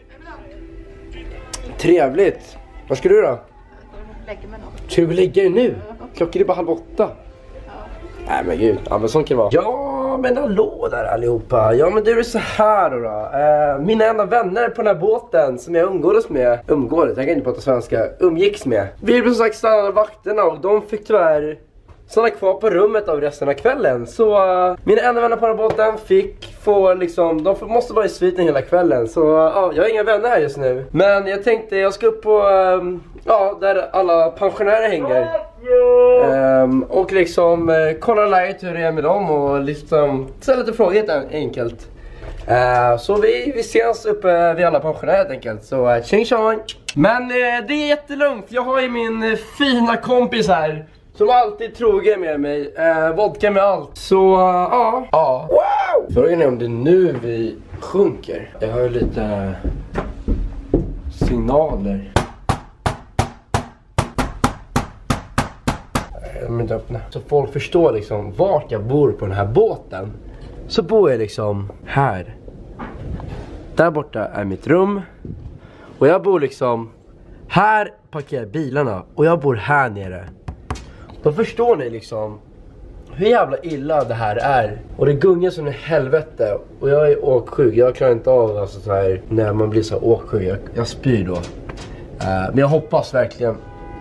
Trevligt. Vad ska du då? Ska du lägga dig nu? Klockan är bara halv åtta. Nej men gud, ja men sånt kan det vara. Ja men hallå där allihopa. Ja men du är så här då, då. Uh, Mina enda vänner på den här båten som jag umgås med. Umgås, jag kan inte prata svenska. Umgicks med. Vi blev som sagt stannade vakterna och de fick tyvärr stanna kvar på rummet av resten av kvällen. Så uh, mina enda vänner på den här båten fick få liksom, de måste vara i sviten hela kvällen. Så ja, uh, jag har inga vänner här just nu. Men jag tänkte jag ska upp på, um, ja, där alla pensionärer hänger. Um, och liksom uh, kolla läget hur det är med dem och liksom ställa lite frågor helt enkelt. Uh, så vi, vi ses uppe vid alla pensionärer helt enkelt. Så uh, tjing tjong. Men uh, det är jättelugnt. Jag har ju min uh, fina kompis här som alltid trogen med mig. Uh, vodka med allt. Så ja. Uh, uh. uh. Wow! Frågan är om det är nu vi sjunker. Jag har ju lite signaler. Jag vill inte öppna. Så folk förstår liksom vart jag bor på den här båten. Så bor jag liksom här. Där borta är mitt rum. Och jag bor liksom här, parkerar bilarna. Och jag bor här nere. Då förstår ni liksom hur jävla illa det här är. Och det gungar som en helvete. Och jag är åksjuk. Jag klarar inte av alltså, så här, när man blir så här åksjuk. Jag, jag spyr då. Uh, men jag hoppas verkligen.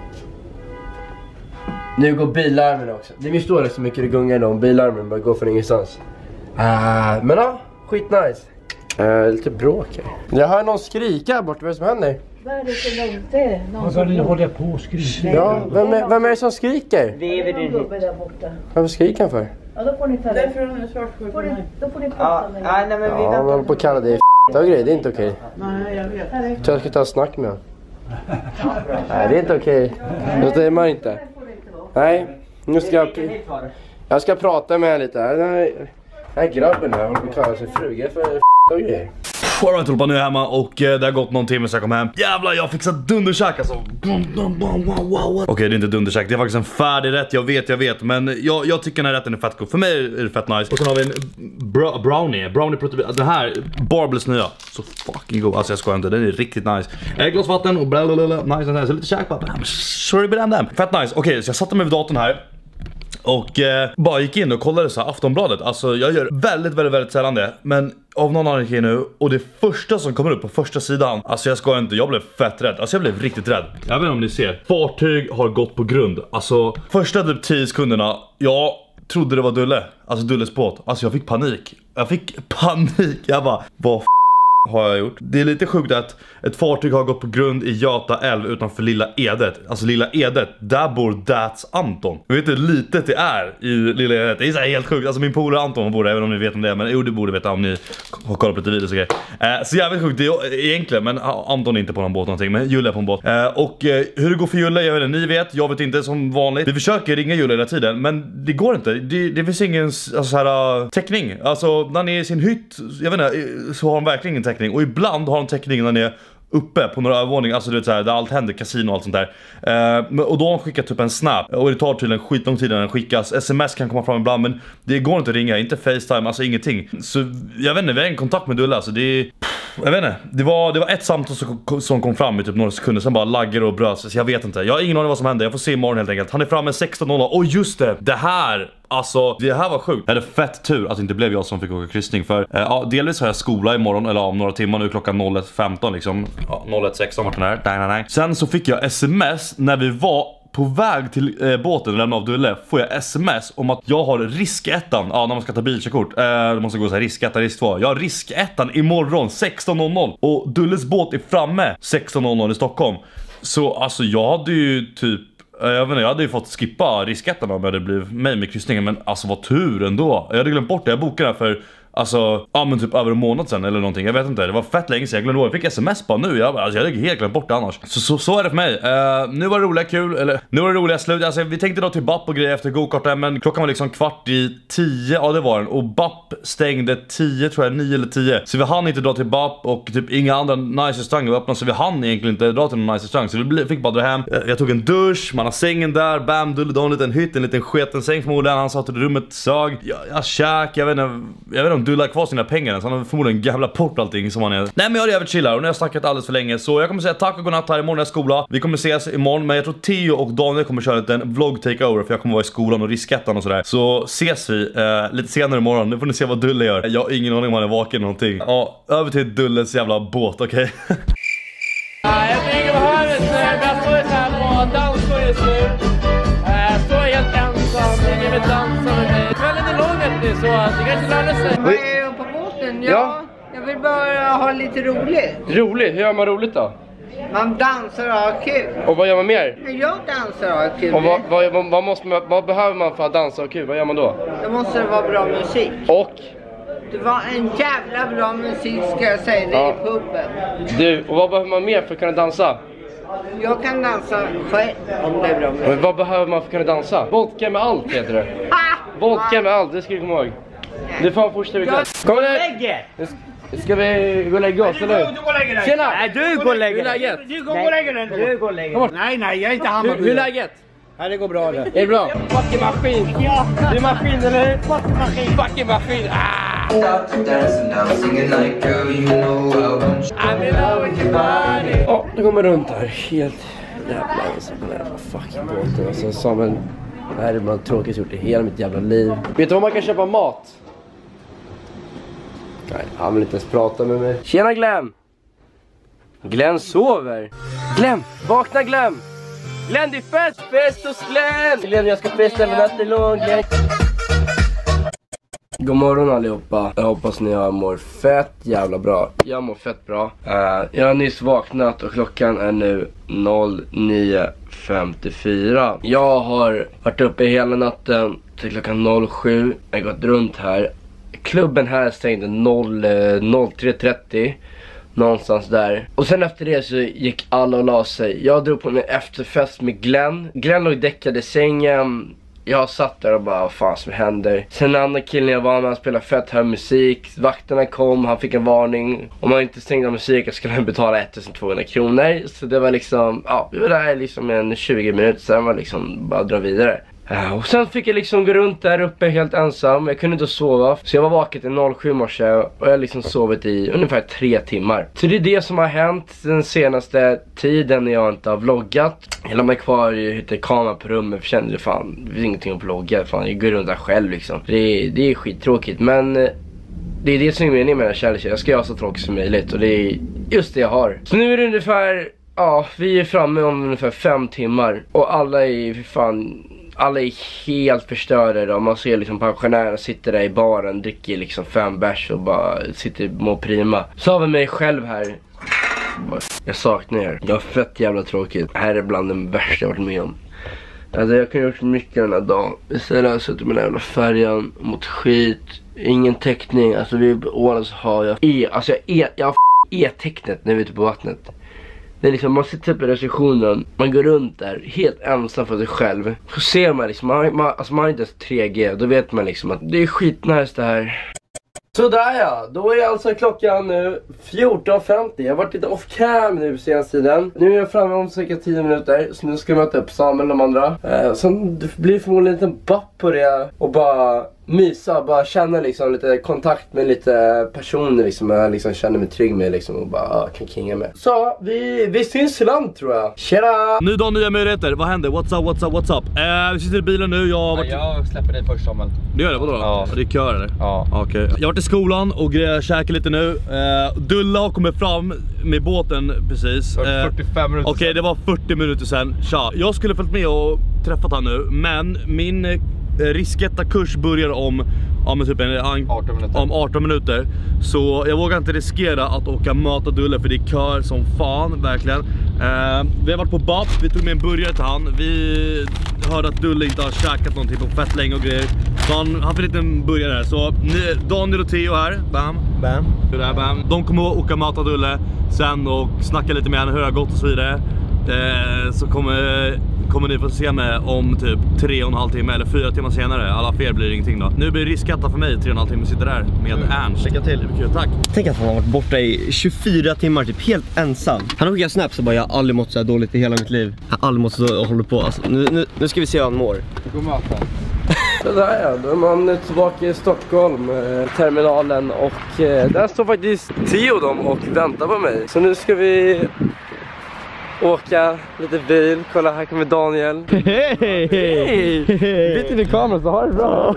Nu går bilarmen också. Det förstår liksom mycket det gungar om bilarmen bara går från ingenstans. Uh, men ja, skitnice. Uh, lite bråk här. Jag hör någon skrika här borta, vad är det som händer? Vad är det för långt? Vad ska ni hålla på och skrika? Ja, vem är, vem är det som skriker? Det är en gubbe där borta. Varför skriker han för? Ja, då får ni ta det. Därför är han svartsjuk. Får ni, då får ni prata med ja, nej, men vi ja, han håller på att kalla det f***a och grejer, det är inte okej. Nej, jag vet. Jag tror jag ska ta en snack med honom. Nej, det är inte okej. Det stämmer inte. Nej, nu ska jag... Jag ska prata med honom lite här. Den här grabben här håller på att kalla sig fruga för f***a och grejer. Alright, håller på nu hemma och eh, det har gått någon timme så jag kom hem. Jävlar, jag har fixat dunderkäk alltså. Okej, okay, det är inte dunderkäk, det är faktiskt en färdig rätt, jag vet, jag vet. Men jag, jag tycker den här rätten är fett god. För mig är det fett nice. Och sen har vi en bra, brownie, brownie protein. Den här, Barbles nya, så fucking god. Alltså jag skojar inte, den är riktigt nice. Ett glas vatten och blablabla, nice, nice. Så lite käk bara, sorry but I'm fett nice. Okej, okay, så jag satte mig vid datorn här. Och eh, bara gick in och kollade så här Aftonbladet. Alltså jag gör väldigt, väldigt, väldigt sällan det. Men av någon anledning nu. Och det första som kommer upp på första sidan. Alltså jag ska inte, jag blev fett rädd. Alltså jag blev riktigt rädd. Jag vet inte om ni ser. Fartyg har gått på grund. Alltså första typ tio sekunderna. Jag trodde det var Dulle. Alltså Dulles båt. Alltså jag fick panik. Jag fick panik. Jag bara, vad f*** har jag gjort? Det är lite sjukt att ett fartyg har gått på grund i Göta älv utanför Lilla Edet. Alltså Lilla Edet, där bor Dats Anton. Jag vet hur litet det är i Lilla Edet. Det är så här helt sjukt. Alltså min polare Anton bor där, även om ni vet om det. Men jo, det borde veta om ni har kollat på lite videos och grejer. Eh, så jävligt sjukt det är egentligen. Men Anton är inte på någon båt någonting. Men Julle är på en båt. Eh, och eh, hur det går för Julle, jag vet inte. Ni vet, jag vet inte som vanligt. Vi försöker ringa Julle hela tiden. Men det går inte. Det, det finns ingen alltså, så här, uh, täckning. Alltså när ni är i sin hytt, jag vet inte, så har de verkligen ingen täckning. Och ibland har de täckning när ni är uppe på några övervåning, alltså du vet såhär, där allt händer, kasino och allt sånt där. eh, Och då har de skickat typ en snap. Och det tar tydligen skitlång tid när den skickas. Sms kan komma fram ibland, men det går inte att ringa, inte FaceTime, alltså ingenting. Så jag vet inte, vi har en kontakt med Dulle, alltså det är... Jag vet inte, det var, det var ett samtal som, som kom fram i typ några sekunder. Sen bara laggar och bröt, så jag vet inte. Jag har ingen aning vad som hände, jag får se imorgon helt enkelt. Han är framme sexton noll noll. Och just det, det här, alltså det här var sjukt. Jag hade fett tur att det inte blev jag som fick åka kryssning. För eh, ja, delvis har jag skola imorgon, eller om några timmar nu, klockan noll ett femton liksom. Ja, noll ett sexton vart den här, nej, nej, nej. Sen så fick jag sms när vi var på väg till eh, båten och lämna av Dulle. Får jag sms om att jag har riskettan. Ja, när man ska ta bilkörkort. Eh, det måste gå så här, risketta, risk två. Jag har riskettan imorgon sexton noll noll. Och Dulles båt är framme sexton noll noll i Stockholm. Så alltså jag hade ju typ, jag vet inte, jag hade ju fått skippa riskettan om jag hade blivit med med kryssningen. Men alltså vad tur ändå. Jag hade glömt bort det, jag bokade det för alltså, ja men typ över en månad sedan eller någonting. Jag vet inte, det var fett länge sedan. Jag glömde, jag fick sms bara nu. Jag, alltså, jag hade helt glömt bort det annars. Så, så, så är det för mig. uh, Nu var det roliga kul, eller nu var det roliga slut. Alltså vi tänkte då till B A P och grejer efter go-karten. Men klockan var liksom kvart i tio. Ja det var den. Och B A P stängde tio tror jag, nio eller tio. Så vi hann inte dra till B A P. Och typ inga andra nice restauranger var öppna. Så vi hann egentligen inte dra till någon nice restaurang. Så vi fick bara dra hem. Jag, jag tog en dusch, man har sängen där. Bam, Dulle, då en liten hytt, en liten sketen säng förmodligen. Han sa till rummet sög. Jag, jag käk, jag vet inte. Jag vet inte om Dulle har kvar sina pengar. Så han har förmodligen gavlat bort allting som han är. Nej men jag är jävligt chillar och nu har jag snackat alldeles för länge. Så jag kommer säga tack och godnatt här, imorgon är skola. Vi kommer ses imorgon, men jag tror Theo och Daniel kommer köra en vlogg takeover. För jag kommer vara i skolan och riskettan och sådär. Så ses vi eh, lite senare imorgon. Nu får ni se vad Dulle gör. Jag har ingen aning om han är vaken eller någonting. Ja, över till Dulles jävla båt, okej? Okay? Jag tänker på hörnet nu. Jag står här på dansgård just nu. Jag står helt ensam. Ingen vill dansa med mig. Kvällen är lång vet ni, så det kanske lönar sig. Ja, jag vill bara ha lite roligt. Roligt? Hur gör man roligt då? Man dansar och har kul. Och vad gör man mer? Jag dansar och har kul. Och vad, vad, vad, vad, måste man, vad behöver man för att dansa och kul? Vad gör man då? Då måste det vara bra musik. Och? Det var en jävla bra musik ska jag säga, det Ja. i puben. Du, och vad behöver man mer för att kunna dansa? Jag kan dansa själv om det är bra musik. Men vad behöver man för att kunna dansa? Vodka med allt heter det. Vodka med allt, det ska du komma ihåg. Du får fortsätta ikväll. Kom nu! Ska vi gå och lägga oss, eller hur? Du går och lägger dig. Tjena! Nej, du går och lägger Hur är dig. läget? Du går och lägger dig. Du går och lägger dig. Nej, nej, jag är inte Hammarby. Hur är läget? Nej, det går bra det. Är det bra? Fucking maskin! Ja. Det är maskin, eller hur? Fucking maskin. Fucking maskin! Ah! Ja, det kommer runt här. Helt jävla ensam på den här fucking båten. Alltså, Samuel, det här är bland det tråkigaste jag gjort i hela mitt jävla liv. Vet du var man kan köpa mat? Nej, han vill inte ens prata med mig. Tjena Glenn! Glenn sover. Glenn, vakna Glenn! Glenn, det är fest! Fest hos Glenn! Glenn, jag ska festa över natten lång, Glenn. God morgon allihopa. Jag hoppas ni har mår fett jävla bra. Jag mår fett bra. Uh, jag har nyss vaknat och klockan är nu nio femtiofyra. Jag har varit uppe hela natten till klockan sju. Jag har gått runt här. Klubben här stängde tre trettio. Någonstans där. Och sen efter det så gick alla och la sig. Jag drog på en efterfest med Glenn. Glenn låg däckad i sängen. Jag satt där och bara, vad fan som händer? Sen den andra killen jag var med, han spelade fett här musik. Vakterna kom, han fick en varning. Om man inte stängde av musiken skulle han betala ettusentvåhundra kronor. Så det var liksom, ja, vi var där liksom en tjugo minuter. Sen var liksom bara dra vidare. Uh, och sen fick jag liksom gå runt där uppe helt ensam. Jag kunde inte sova. Så jag var vaken till sju i morse. Och jag har liksom sovit i ungefär tre timmar. Så det är det som har hänt den senaste tiden när jag inte har vloggat. Jag la mig kvar i hittade kamera på rummet. För kände fan, det finns ingenting att vlogga. Fan, jag går runt där själv liksom. Det är, det är skittråkigt. Men uh, det är det som är meningen med den här kärleken. Jag ska göra så tråkigt som möjligt. Och det är just det jag har. Så nu är det ungefär, ja, vi är framme om ungefär fem timmar. Och alla är för fan... Alla är helt förstörda och man ser liksom pensionärer sitter där i baren, dricker liksom fem bärs och bara sitter må prima. Så har vi mig själv här. Jag saknar er. Jag har fett jävla tråkigt. Det här är bland den värsta jag varit med om. Alltså jag kan ha gjort mycket den här dagen. Istället har jag suttit med den jävla färjan mot skit. Ingen täckning. Alltså vi i Ålands har jag e, alltså jag e, jag har e-tecknet när vi är ute på vattnet. Det är liksom, man sitter på receptionen, man går runt där helt ensam för sig själv. Så ser man liksom, man, man, alltså man har inte ens tre G, då vet man liksom att det är skitnice det här. Sådär ja, då är alltså klockan nu fjorton femtio. Jag har varit lite off cam nu senaste tiden. Nu är jag framme om cirka tio minuter. Så nu ska jag möta upp Samuel och de andra. eh, Sen blir det förmodligen en liten bapp på det. Och bara mysa, bara känna liksom lite kontakt med lite personer liksom. Jag liksom känner mig trygg med liksom. Och bara ah, kan kinga med. Så vi, vi syns i land tror jag. Tjena! Ny dag, nya möjligheter. Vad händer? What's up, what's up, what's up? Eh, vi sitter i bilen nu. Jag har varit... Ja, jag släpper dig först Samuel. Du gör det? Vadå då? Ja. Det är kör eller? Ja. Okej. Okay. Jag har varit i skolan och käkat lite nu. Eh, Dulla har kommit fram med båten precis. fyrtiofem minuter. Okej, okay, det var fyrtio minuter sedan. Tja. Jag skulle följt med och träffat han nu. Men min eh, risketta kurs börjar om, om, typ en, arton minuter. om arton minuter. Så jag vågar inte riskera att åka möta Dulle för det är kör som fan, verkligen. Eh, vi har varit på Bab, vi tog med en burgare till han. Vi hörde att Dulle inte har käkat någonting på fett länge och grejer. Så han, han fick en liten burgare här. Så ni, Daniel och Theo här, bam. Bam. Där, bam. De kommer att åka möta Dulle sen och snacka lite med henne, hur det har gått och så vidare. Eh, så kommer, kommer ni få se mig om typ tre och en halv timme eller fyra timmar senare. Alla fler blir det ingenting då. Nu blir det riskatta för mig, tre och en halv timme sitter där med mm. Ernst. Lycka till, kul, tack. Tänk att han har varit borta i tjugofyra timmar, typ helt ensam. Han har skickat snaps och bara, jag har aldrig mått så här dåligt i hela mitt liv. Jag har aldrig mått så håller på. Alltså, nu, nu, nu ska vi se hur han mår. God möten. Sådär ja, då är man tillbaka i Stockholm, eh, terminalen och eh, där står faktiskt Theo dem och väntar på mig. Så nu ska vi åka lite bil. Kolla, här kommer Daniel. Hej! Hej! Byt in i kameran så har det bra.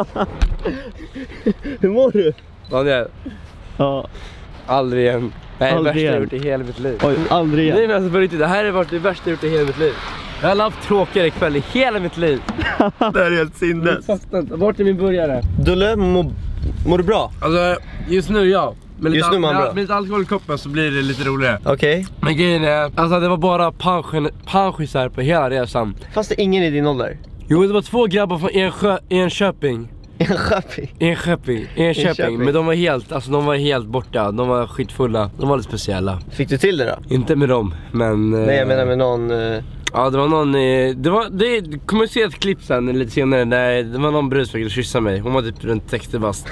Hur mår du? Daniel. Ja. Aldrig igen. Det här är det värsta igen. jag gjort i hela mitt liv. Oj, aldrig igen. Nej men alltså på riktigt, det här har varit det värsta jag gjort i hela mitt liv. Jag har haft tråkigare kväll i hela mitt liv. Det här är helt sinnes. Vart är min burgare? Dulle, mår, mår du bra? Alltså, just nu ja. med lite, Just nu mår han med, bra. med lite alkohol i koppen så blir det lite roligare. Okej. Okay. Men grejen är, alltså det var bara pension, pensionisar på hela resan. Fast det är ingen i din ålder? Jo, det var två grabbar från Enskö, Enköping. Enköping? Enköping, Enköping. Men de var helt, alltså de var helt borta. De var skitfulla, de var lite speciella. Fick du till det då? Inte med dem, men... Nej, jag menar med någon... Uh... Ja, det var någon, eh, det var, det kommer du se ett klipp sen lite senare där det var någon brud som fick kyssa mig. Hon var typ runt sextio bast.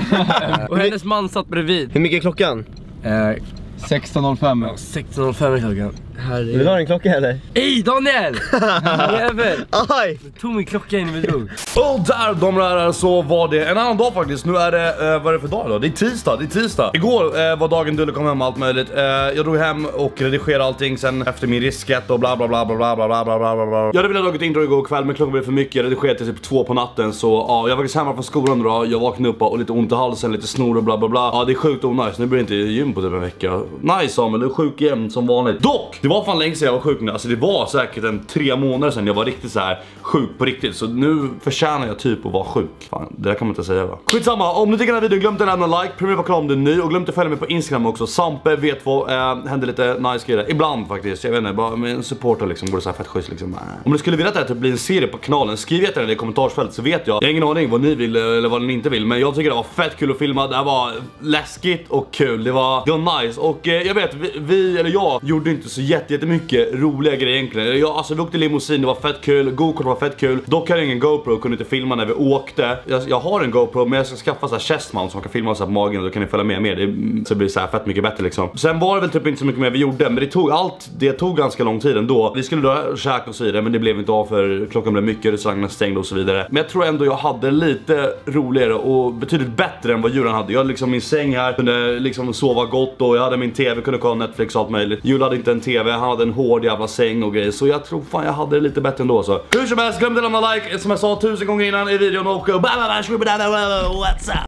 Och hennes man satt bredvid. Hur mycket är klockan? Eh, sexton noll fem. Ja, sexton noll fem är klockan. Här Vill du ha en klocka eller? Ej, Daniel! Jävel! Aj! Jag tog min klocka in i min drog. Och där, de där, så var det en annan dag faktiskt. Nu är det, eh, vad är det för dag då? Det är tisdag, det är tisdag. Igår eh, var dagen Dulle kom hem och allt möjligt. Eh, jag drog hem och redigerade allting sen efter min risket och bla bla bla bla bla bla bla bla bla bla. Jag hade velat dragit intro igår kväll men klockan blev för mycket. Jag redigerade till typ två på natten. Så ja, jag var faktiskt hemma från skolan då. Jag vaknade upp och lite ont i halsen, lite snor och bla bla bla. Ja, det är sjukt onajs. Nu blir det inte gym på typ en vecka. Nice Samuel, du är sjuk igen som vanligt. Dock, det var fan länge sedan jag var sjuk nu. Alltså det var säkert en tre månader sedan jag var riktigt så här sjuk på riktigt. Så nu förtjänar jag typ att vara sjuk. Fan, det där kan man inte säga va. Skitsamma, om du tycker den här videon, glöm inte att lämna like. Prenumerera på kanalen om du är ny och glöm inte att följa mig på Instagram också. Sampe vet vad, äh, händer lite nice grejer. Ibland faktiskt, jag vet inte, bara med en supporter liksom går det så här fett schysst liksom. Om du skulle vilja att det här typ blir en serie på kanalen, skriv gärna i kommentarsfältet så vet jag. Jag har ingen aning vad ni vill eller vad ni inte vill, men jag tycker det var fett kul att filma. Det här var läskigt och kul. Det var, det var nice och eh, jag vet vi, vi eller jag gjorde inte så jätte, jättemycket roliga grejer egentligen. Jag, alltså vi åkte limousin, det var fett kul. Go-kart var fett kul. Dock har jag ingen GoPro, kunde inte filma när vi åkte. Jag, jag har en GoPro men jag ska skaffa så här chest mount som kan filma så här på magen och då kan ni följa med med det, så det blir så här fett mycket bättre liksom. Sen var det väl typ inte så mycket mer vi gjorde, men det tog allt, det tog ganska lång tid ändå. Vi skulle då käka och så vidare, men det blev inte av för klockan blev mycket, restaurangerna stängde och så vidare. Men jag tror ändå jag hade lite roligare och betydligt bättre än vad Julian hade. Jag hade liksom min säng här, kunde liksom sova gott och jag hade min tv, kunde kolla Netflix och allt möjligt. Julian hade inte en tv, han hade en hård jävla säng och grejer. Så jag tror fan jag hade det lite bättre ändå så. Hur som helst, glöm inte att lämna like som jag sa tusen gånger innan i videon och what's up?